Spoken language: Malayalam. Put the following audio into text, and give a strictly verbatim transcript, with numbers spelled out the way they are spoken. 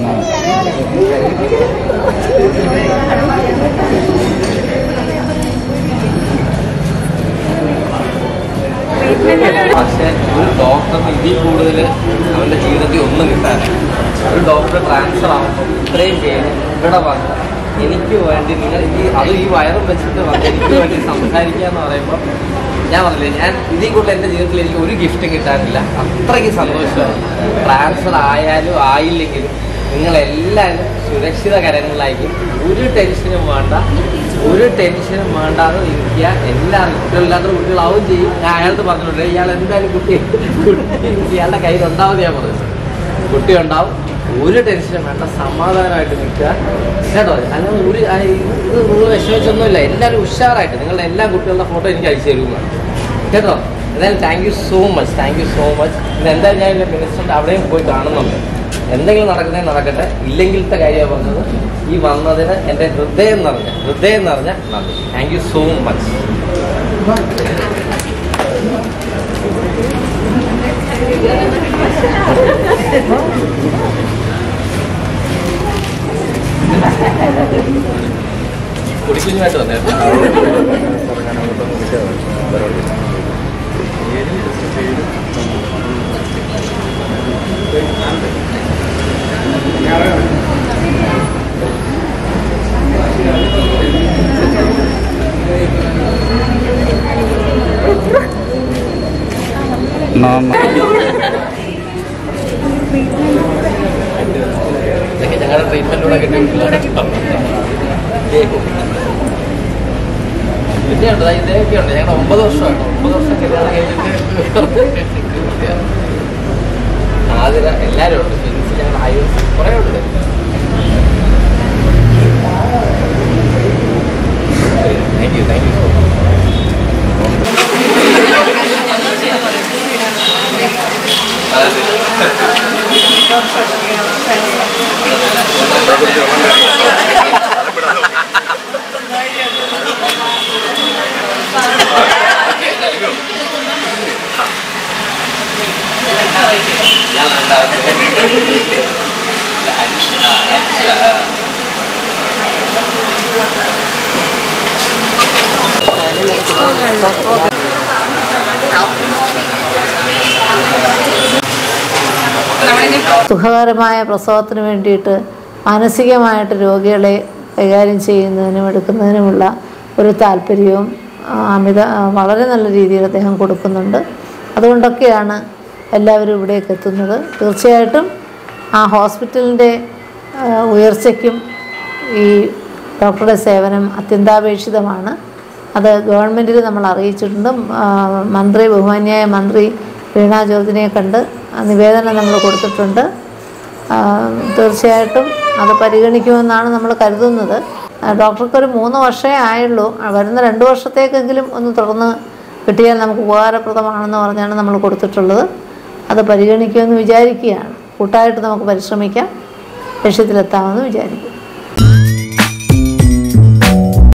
പക്ഷേ ഒരു ഡോക്ടറിന് ഇതിൽ കൂടുതൽ അവൻ്റെ ജീവിതത്തിൽ ഒന്നും കിട്ടാനില്ല. ഒരു ഡോക്ടർ ട്രാൻസ്ഫർ ആകുമ്പോൾ ഇത്രയും പേര് ഇവിടെ വന്ന് എനിക്ക് വേണ്ടി നിങ്ങൾ ഈ അത് ഈ വയറും വെച്ചിട്ട് വന്ന് എനിക്ക് വേണ്ടി സംസാരിക്കുക എന്ന് പറയുമ്പോൾ ഞാൻ പറഞ്ഞില്ലേ, ഞാൻ ഇതിൽ കൂടുതൽ എൻ്റെ ജീവിതത്തിൽ എനിക്ക് ഒരു ഗിഫ്റ്റും കിട്ടാനില്ല. അത്രയ്ക്ക് സന്തോഷമായി. ട്രാൻസ്ഫർ ആയാലും ആയില്ലെങ്കിലും നിങ്ങളെല്ലാവരും സുരക്ഷിത കരങ്ങളിലായിരിക്കും. ഒരു ടെൻഷനും വേണ്ട, ഒരു ടെൻഷനും വേണ്ടാതെ ഇരിക്കുക. എല്ലാവരും കുട്ടികളില്ലാത്ത കുട്ടികളാവും ചെയ്യും. ഞാൻ അയാൾക്ക് പറഞ്ഞിട്ടുണ്ട്, ഇയാൾ എന്തായാലും കുട്ടി കുട്ടി ഇയാളുടെ കയ്യിലുണ്ടാവും. ഞാൻ പറഞ്ഞത് കുട്ടി ഉണ്ടാവും. ഒരു ടെൻഷനും വേണ്ട, സമാധാനമായിട്ട് നിൽക്കുക കേട്ടോ. അല്ലെങ്കിൽ ഒരു ഇത് നിങ്ങൾ വിഷമിച്ചൊന്നുമില്ല. എല്ലാവരും ഉഷാറായിട്ട് നിങ്ങളുടെ എല്ലാ കുട്ടികളുടെ ഫോട്ടോ എനിക്ക് അയച്ചു തരുന്നതാണ് കേട്ടോ. എന്തായാലും thank you so much, thank you so much. ഇത് എന്തായാലും ഞാൻ എൻ്റെ മിനിസ്റ്ററിൻ്റെ അവിടെയും പോയി കാണുന്നുണ്ട്. എന്തെങ്കിലും നടക്കുന്നതിന് നടക്കട്ടെ, ഇല്ലെങ്കിലത്തെ കാര്യമാണ് പറഞ്ഞത്. ഈ വന്നതിന് എൻ്റെ ഹൃദയം നിറഞ്ഞ ഹൃദയം നിറഞ്ഞ നന്ദി. Thank you so much. കുടിക്കുഞ്ഞുമായിട്ട് വന്നേ ഞങ്ങളുടെ ട്രീറ്റ്മെന്റിലൂടെ കിട്ടിയിട്ടില്ല. പിന്നെയുണ്ട് ഇതൊക്കെ ഉണ്ട്. ഞങ്ങളുടെ ഒമ്പത് വർഷമാണ് ഒമ്പത് വർഷം കല്യാണം കഴിഞ്ഞിട്ട് ആതിര എല്ലാവരും ഉണ്ട്. ഫിലിംസ് ഞങ്ങളുടെ ആയുസ് കുറേ ഉണ്ട്. Thank you thank you so much. സുഖകരമായ പ്രസവത്തിന് വേണ്ടിയിട്ട് മാനസികമായിട്ട് രോഗികളെ കൈകാര്യം ചെയ്യുന്നതിനും എടുക്കുന്നതിനുമുള്ള ഒരു താല്പര്യവും അമിത വളരെ നല്ല രീതിയിൽ അദ്ദേഹം കൊടുക്കുന്നുണ്ട്. അതുകൊണ്ടൊക്കെയാണ് എല്ലാവരും ഇവിടേക്ക് എത്തുന്നത്. തീർച്ചയായിട്ടും ആ ഹോസ്പിറ്റലിൻ്റെ ഉയർച്ചയ്ക്കും ഈ ഡോക്ടറുടെ സേവനം അത്യന്താപേക്ഷിതമാണ്. അത് ഗവൺമെൻറ്റിൽ നമ്മൾ അറിയിച്ചിട്ടുണ്ട്. മന്ത്രി ബഹുമാന്യായ മന്ത്രി വീണ ജോർജിനെ കണ്ട് നിവേദനം നമ്മൾ കൊടുത്തിട്ടുണ്ട്. തീർച്ചയായിട്ടും അത് പരിഗണിക്കുമെന്നാണ് നമ്മൾ കരുതുന്നത്. ഡോക്ടർക്കൊരു മൂന്ന് വർഷമേ ആയുള്ളൂ. വരുന്ന രണ്ട് വർഷത്തേക്കെങ്കിലും ഒന്ന് തുടർന്ന് കിട്ടിയാൽ നമുക്ക് ഉപകാരപ്രദമാണെന്ന് പറഞ്ഞാണ് നമ്മൾ കൊടുത്തിട്ടുള്ളത്. അത് പരിഗണിക്കുമെന്ന് വിചാരിക്കുകയാണ്. കൂട്ടായിട്ട് നമുക്ക് പരിശ്രമിക്കാം, ലക്ഷ്യത്തിലെത്താമെന്ന് വിചാരിക്കും.